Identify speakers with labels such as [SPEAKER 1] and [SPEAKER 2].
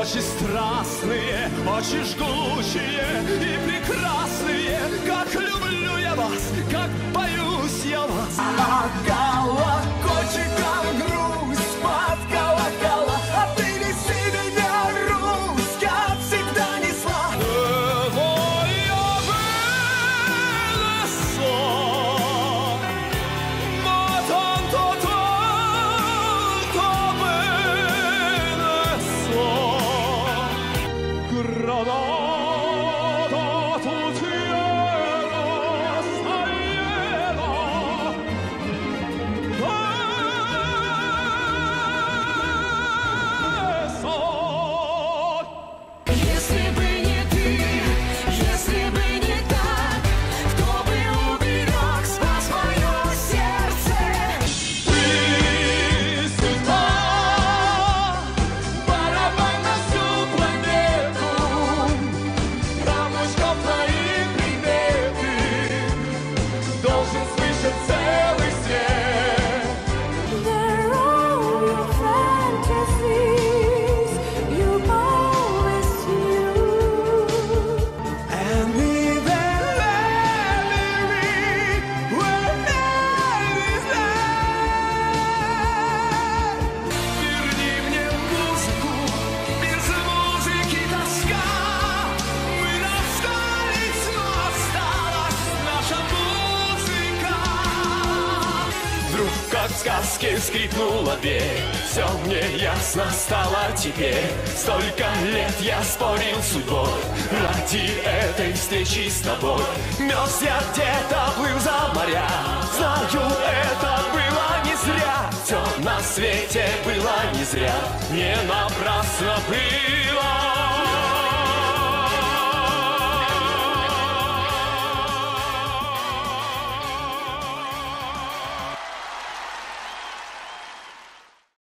[SPEAKER 1] Очень страстные, очень жгучие и прекрасные. Как люблю я вас, как боюсь я вас. А колокольчиком грусть под колокола, а ты неси меня, Русь, как всегда несла.
[SPEAKER 2] Если бы не ты, если бы не так, кто бы уберег, спас мое сердце?
[SPEAKER 1] Ты судьба, барабан на всю планету, камушком твоих приметы должен слышать целый свет.
[SPEAKER 2] They're all your fantasies, you always do.
[SPEAKER 1] And we then let me when night is night. Верни мне музыку, без музыки тоска. Мы расстались, но осталась наша музыка. Вдруг, как в сказке, скрипнула дверь. Все мне ясно стало теперь. Столько лет я спорил с судьбой ради этой встречи с тобой. Мерз я где-то, плыл за моря. Знаю, это было не зря. Все на свете было не зря. Не напрасно было.